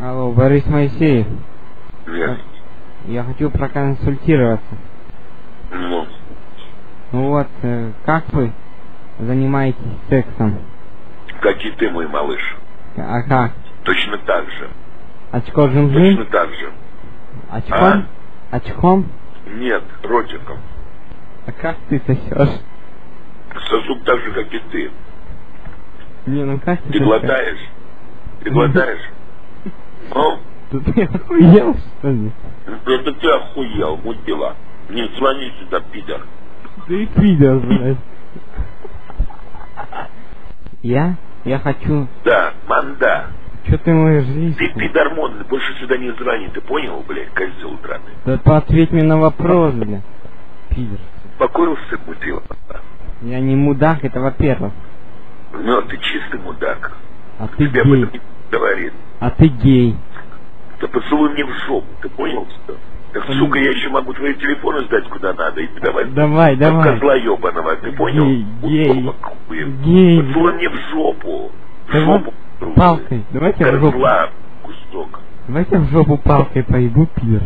Алло, Борис Моисеев. Нет. Я хочу проконсультироваться. Ну, Ну вот, как вы занимаетесь сексом? как и ты, мой малыш. А как? Точно так же. Очко жим-жим? Точно так же. Очком? Очком? Нет, ротиком. А как ты сосешь? Сосу так же, как и ты. Не, ну как ты Ты сосешь? глотаешь? Ты глотаешь? Ну, Ты охуел, что ли? это ты охуел, мудила. Не звони сюда, пидор. Ты пидор, блядь. Я хочу... Да, манда. Чё ты мою жизнь? Ты пидормон, больше сюда не звони, ты понял, блядь, козел драный? Да поответь мне на вопрос, бля. Пидор. Покурился, мудила. Я не мудак, это во-первых. Ну, ты чистый мудак. А ты Тебе об этом гей. не говорит. А ты гей. Да поцелуй мне в жопу, ты понял, что? Так, сука, я еще могу твои телефоны сдать куда надо и давай. Давай, как давай. козла ебаного, ты понял? Гей. Удобно, Гей. поцелуй мне в жопу. В Давай жопу. палкой. Давайте в жопу. Козла, кусок. Давайте в жопу палкой поебу, пидор.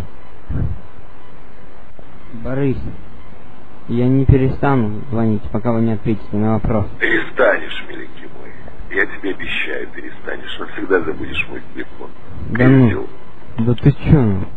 Борис, я не перестану звонить, пока вы не ответите на вопрос. Перестанешь, миленький мой. Я тебе обещаю, перестанешь. Навсегда забудешь мой телефон. Да ну. Козел. Да ты чё?